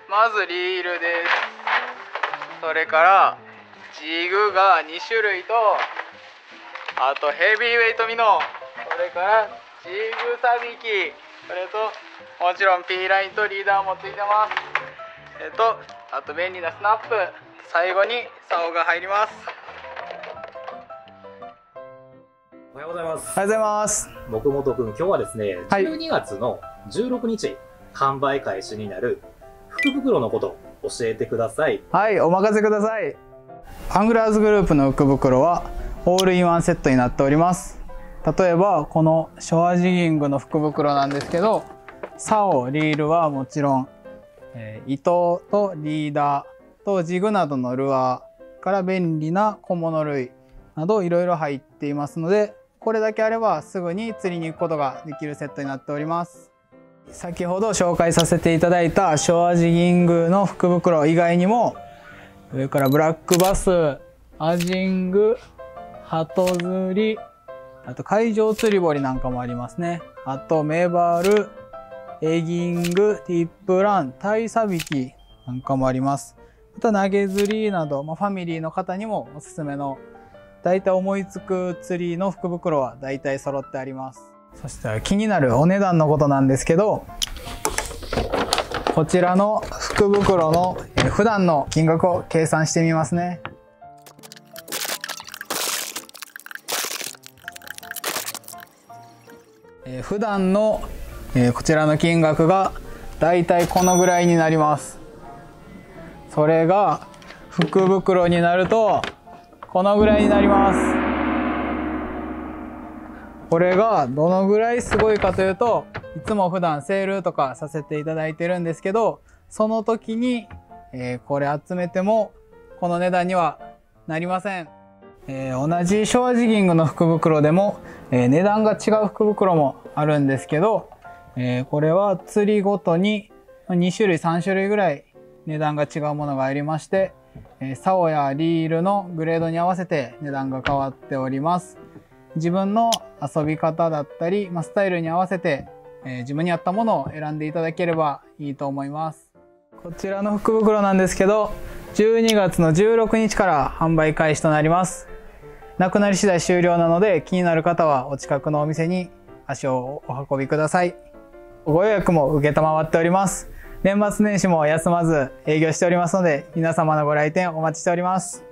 まずリールです。それからジグが2種類と、あとヘビーウェイトミノ、それからジグサビキ、それともちろん P ラインとリーダーもついてます。あと便利なスナップ、最後に竿が入ります。 おはようございます。 おはようございます。 黙々くん、今日はですね、 はい、 12月の16日販売開始になる福袋のこと教えてください。 はい、お任せください。アングラーズグループの福袋はオールインワンセットになっております。例えばこのショアジギングの福袋なんですけど、竿、リールはもちろん、糸とリーダーとジグなどのルアーから便利な小物類などいろいろ入っていますので、これだけあればすぐに釣りに行くことができるセットになっております。先ほど紹介させていただいたショアジギングの福袋以外にも、上からブラックバス、アジング、ハト釣り、あと海上釣り堀なんかもありますね。あとメバル、エギング、ティップラン、タイサビキなんかもあります。あと投げ釣りなど、ファミリーの方にもおすすめの大体思いつく釣りの福袋は大体揃ってあります。そして気になるお値段のことなんですけど、こちらの福袋の普段の金額を計算してみますね。普段のこちらの金額がだいたいこのぐらいになります。それが福袋になるとこのぐらいになります。これがどのぐらいすごいかというと、いつも普段セールとかさせていただいてるんですけど、その時に、これ集めてもこの値段にはなりません。同じショアジギングの福袋でも、値段が違う福袋もあるんですけど、これは釣りごとに2種類3種類ぐらい値段が違うものがありまして、竿やリールのグレードに合わせて値段が変わっております。自分の遊び方だったり、スタイルに合わせて、自分に合ったものを選んでいただければいいと思います。こちらの福袋なんですけど、12月の16日から販売開始となります。なくなり次第終了なので、気になる方はお近くのお店に足をお運びください。ご予約も承っております。年末年始も休まず営業しておりますので、皆様のご来店お待ちしております。